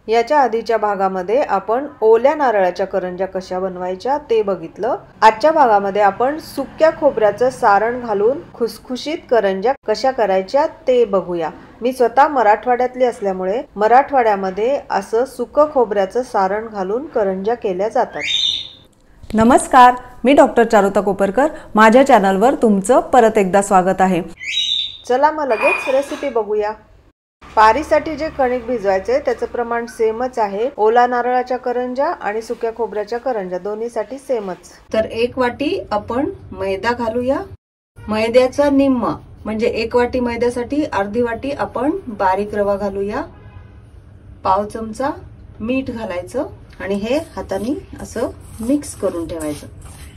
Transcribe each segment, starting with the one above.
याच्या आधीच्या भागामध्ये आपण ओल्या नारळाच्या करंज्या कशा बनवायच्या ते बघितलं। आजच्या भागामध्ये आपण सुक्या खोबऱ्याचं सारण घालून खुसखुशीत करंज्या कशा करायच्या ते बघूया। मी स्वतः मराठवाड्यातली असल्यामुळे मराठवाड्यामध्ये असं सुकं खोबऱ्याचं सारण घालून करंज्या केल्या जातात। नमस्कार, मी डॉक्टर चारुता कोपरकर। माझ्या चॅनलवर तुमचं परत एकदा स्वागत आहे। चला मग लगेच रेसिपी बघूया। पारीसाठी जे कणिक भिजवायचे त्याचं प्रमाण सेमच आहे। ओला नारळाच्या करंज्या आणि सुक्या खोबऱ्याच्या करंज्या दोन्हीसाठी सेमच। तर 1 वाटी आपण मैदा घालूया। मैद्याचा निम्मा म्हणजे 1 वाटी मैद्यासाठी अर्धी वाटी आपण बारीक रवा घालूया। पाव चमचा मीठ घालायचं आणि हे हाताने असं मिक्स करून ठेवायचं।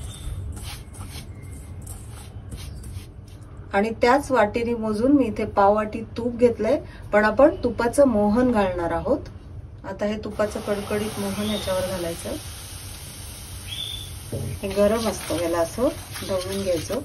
आणि त्याच वाटीने मोजून मी इथे पाव वाटी तूप घेतलंय, पण आपण तुपाचं मोहन घालणार आहोत। आता हे तुपाचं कडकडीत मोहन याच्यावर घालायचं। हे गरम असतं, याला असं ढवळून घ्यायचं।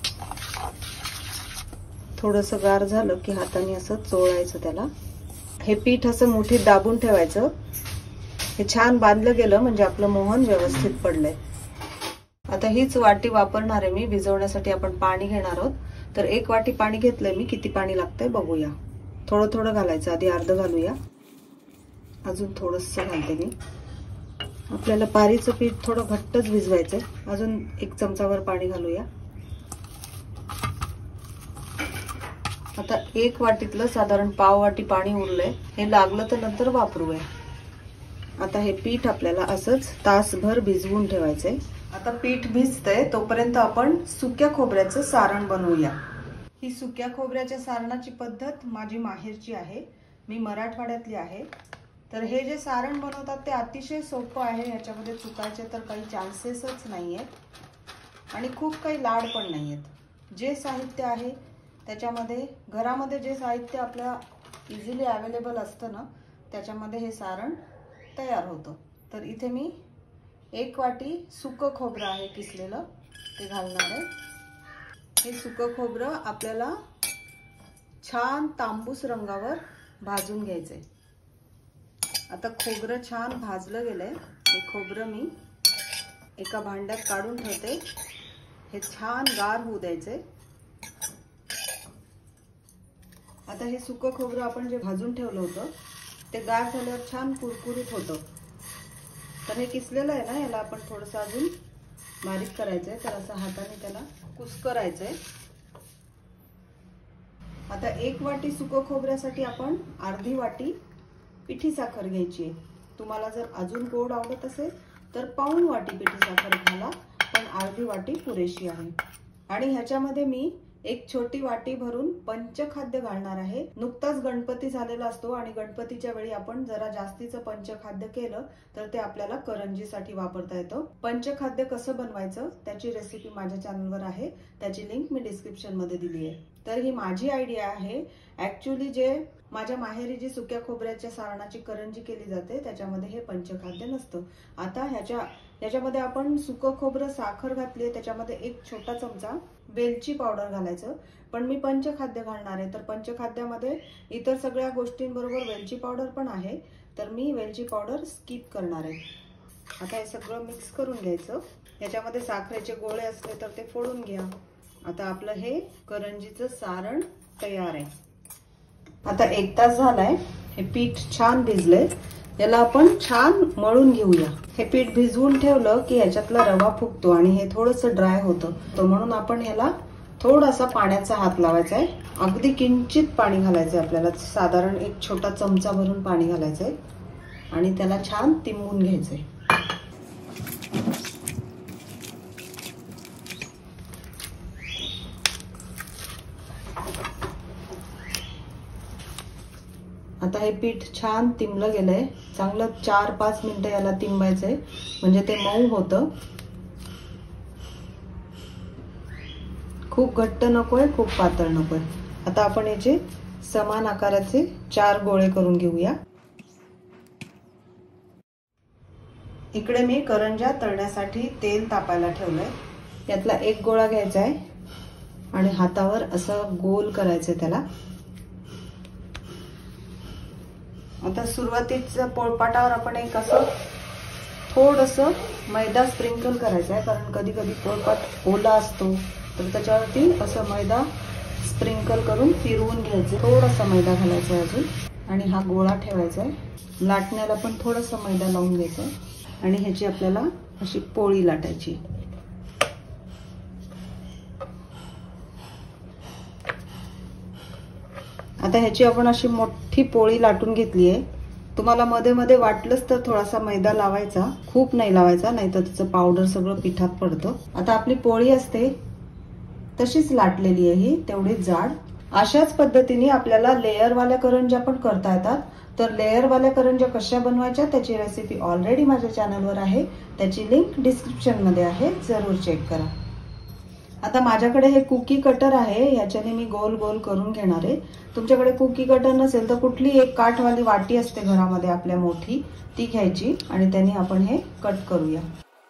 थोडंसं गार झालं की हाताने असं चोळायचं त्याला। हे पीठ असं मुठीत दाबून ठेवायचं। हे छान बांधलं गेलं म्हणजे आपलं मोहन व्यवस्थित पडलंय। आता हीच वाटी वापरणार आहे मी भिजवण्यासाठी। आपण पाणी घेणार आहोत। तर 1 वाटी पाणी घेतलंय मी। किती पाणी लागतंय बघूया। थोडं थोडं घालायचं, आधी अर्ध घालूया, अजून थोडंसं घालते मी। आपल्याला पारीचं पीठ थोडं घट्टच भिजवायचंय। अजून 1 चमचावर पाणी घालूया। आता 1 वाटीतलं साधारण पाव वाटी पाणी उरलंय। हे लागलं तर नंतर वापरूया। आता हे पीठ आपल्याला असंच तासभर भिजवून ठेवायचंय। आता पीठ भिजतंय तोपर्यंत आपण सुक्या खोबऱ्याचं सारण बनवूया। ही सुक्या खोबऱ्याच्या सारणाची पद्धत माझी माहेरची आहे। मी मराठवाड्यातली आहे। तर हे जे सारण बनवतात ते अतिशय सोपं आहे। याच्यामध्ये चुकायचे तर काही चान्सेसच नाहीयेत आणि खूप काही लाड पण नाहीयेत। जे साहित्य आहे त्याच्यामध्ये घरामध्ये जे साहित्य आपल्या इझिली अवेलेबल असतं ना, त्याच्यामध्ये हे सारण तयार होतं। तर इथे मी 1 वाटी सुकं खोबरं आहे किसलेलं, ते घालणार आहे। हे सुकं खोबरं आपल्याला छान तांबूस रंगावर भाजून घ्यायचंय। आता खोबरं छान भाजलं गेलंय। हे खोबरं मी एका भांड्यात काढून ठेवते। हे छान गार होऊ द्यायचंय। आता हे सुकं खोबरं आपण जे भाजून ठेवलं होतं ते गार झाल्यावर छान कुरकुरीत होतं। तर हे किसलेलं आहे ना, याला आपण थोडंसं अजून बारीक करायचंय। तर असं हाताने त्याला कुस्करायचंय। आता 1 वाटी सुकं खोबऱ्यासाठी आपण अर्धी वाटी पिठी साखर घ्यायची आहे। तुम्हाला जर अजून गोड आवडत असेल तर पाऊण वाटी पिठी साखर घाला, पण अर्धी वाटी पुरेशी आहे। आणि ह्याच्यामध्ये मी 1 छोटी वाटी भरून पंचखाद्य घालणार आहे। नुकताच गणपती झालेला असतो आणि गणपतीच्या वेळी आपण जरा जास्तीचं पंचखाद्य केलं तर ते आपल्याला करंजीसाठी वापरता येतं। पंचखाद्य कसं बनवायचं त्याची रेसिपी माझ्या चॅनलवर आहे, त्याची लिंक मी डिस्क्रिप्शन मध्ये दिली आहे। तर ही माझी आयडिया आहे। ऍक्च्युअली जे माझ्या माहेरी जी सुक्या खोबऱ्याच्या सारणाची करंजी केली जाते त्याच्यामध्ये हे पंचखाद्य नसतं। आता ह्याच्यामध्ये आपण सुकं खोबरं साखर घातली, त्याच्यामध्ये 1 छोटा चमचा वेलची पावडर घालायचं। पण मी पंचखाद्य घालणार आहे, तर पंचखाद्यामध्ये इतर सगळ्या गोष्टींबरोबर वेलची पावडर पण आहे, तर मी वेलची पावडर स्किप करणार आहे। आता हे सगळं मिक्स करून घ्यायचं। याच्यामध्ये साखरेचे गोळे असले तर ते फोडून घ्या। आता आपलं हे करंजीचं सारण तयार आहे। आता 1 तास झालाय। हे पीठ छान भिजलंय, याला आपण छान मळून घेऊया। हे पीठ भिजवून ठेवलं की याच्यातला रवा फुगतो आणि हे थोडंसं ड्राय होतं, म्हणून आपण ह्याला थोडासा पाण्याचा हात लावायचा आहे। अगदी किंचित पाणी घालायचंय आपल्याला, साधारण 1 छोटा चमचा भरून पाणी घालायचंय आणि त्याला छान तिंबून घ्यायचंय। आता हे पीठ छान तिंबलं गेलंय। चांगलं 4-5 मिनिटं याला तिंबायचंय म्हणजे ते मऊ होतं। खूप घट्ट नकोय, खूप पातळ नकोय। आता आपण याचे समान आकाराचे 4 गोळे करून घेऊया। इकडे मी करंज्या तळण्यासाठी तेल तापायला ठेवलंय। यातला 1 गोळा घ्यायचा आहे आणि हातावर असं गोल करायचं त्याला। आता आता सुरुवातीच्या पोळपाटावर आपण एक असं थोडंसं मैदा स्प्रिंकल करायचं आहे, कारण कधी कधी पोळपाट ओला असतो, तर त्याच्यावरती असं मैदा स्प्रिंकल करून फिरवून घ्यायचं. थोडासा मैदा घालायचा आहे अजून, आणि हा गोळा ठेवायचा आहे. लाटण्याला पण थोडासा मैदा लावून घ्यायचा आहे, आणि ह्याची आपल्याला अशी पोळी लाटायची. आता ह्याची आपण अशी मोठी पोळी लाटून घेतली आहे. तुम्हाला मध्ये मध्ये वाटलंच तर थोडासा मैदा लावायचा, खूप नाही लावायचा, नाही तर त्याचं पावडर सगळं पिठात पडतं. आता आपली पोळी असते तशीच लाटलेली आहे ही, तेवढीच जाड. अशाच पद्धतीने आपल्याला लेअरवाल्या करंज्या पण करता येतात. तर लेअरवाल्या करंज्या कशा बनवायच्या त्याची रेसिपी ऑलरेडी माझ्या चॅनलवर आहे, त्याची लिंक डिस्क्रिप्शन मध्ये आहे, जरूर चेक करा. आता माझ्याकडे हे कुकी कटर आहे, ह्याच्याने मी गोल गोल करून घेणार आहे. तुमच्याकडे कुकी कटर नसेल तर कुठली एक काठवाली वाटी असते घरामध्ये आपल्या मोठी, ती घ्यायची आणि त्याने आपण हे कट करूया.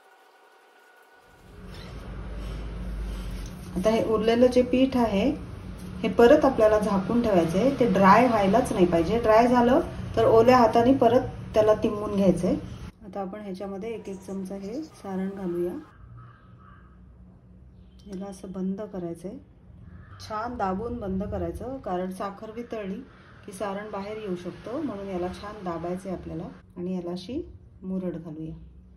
आता हे उरलेलं जे पीठ आहे हे परत आपल्याला झाकून ठेवायचंय. ते ड्राय व्हायलाच नाही पाहिजे. ड्राय झालं तर ओल्या हाताने परत त्याला तिंबून घ्यायचंय. आता आपण ह्याच्यामध्ये एक एक चमचा हे सारण घालूया. याला असं बंद करायचंय, छान दाबून बंद करायचं, कारण साखर वितळली की सारण बाहेर येऊ शकतो, म्हणून याला छान दाबायचंय आपल्याला. आणि याला अशी मुरड घालूया.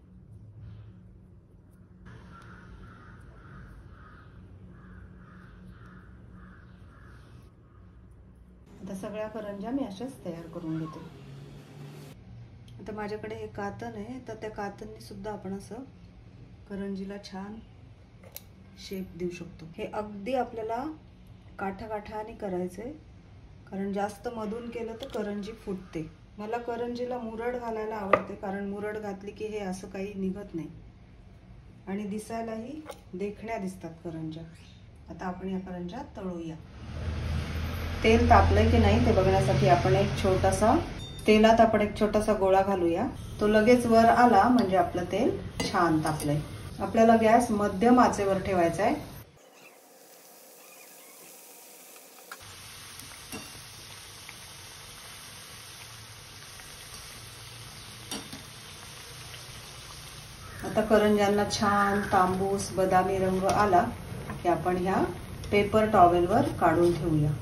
आता सगळ्या करंज्या मी अशाच तयार करून घेते. आता माझ्याकडे हे कातन आहे, तर त्या कातननी सुद्धा आपण असं करंजीला छान शेप देऊ शकतो. हे अगदी आपल्याला काठाकाठाने करायचंय, कारण जास्त मधून केलं तर करंजी फुटते. मला करंजीला मुरड घालायला आवडते, कारण मुरड घातली की हे असं काही निघत नाही आणि दिसायलाही देखण्या दिसतात करंज्या. आता आपण या करंज्या तळूया. तेल तापलंय की नाही ते बघण्यासाठी आपण तेलात एक छोटासा गोळा घालूया. तो लगेच वर आला म्हणजे आपलं तेल छान तापलंय. आपल्याला गॅस मध्यम आचेवर ठेवायचा आहे. आता करंज्यांना छान तांबूस बदामी रंग आला की आपण ह्या पेपर टॉवेलवर काढून ठेवूया.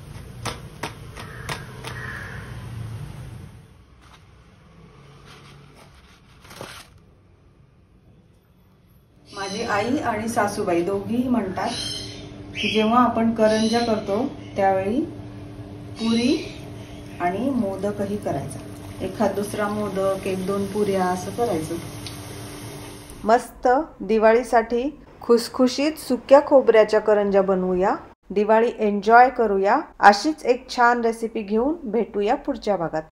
माझी आई आणि सासूबाई दोघीही म्हणतात की जेव्हा आपण करंज्या करतो त्यावेळी पुरी आणि मोदकही करायचा. एखाद दुसरा मोदक, एक दोन पुऱ्या असं करायचं. मस्त दिवाळीसाठी खुसखुशीत सुक्या खोबऱ्याच्या करंज्या बनवूया. दिवाळी एन्जॉय करूया. अशीच एक छान रेसिपी घेऊन भेटूया पुढच्या भागात.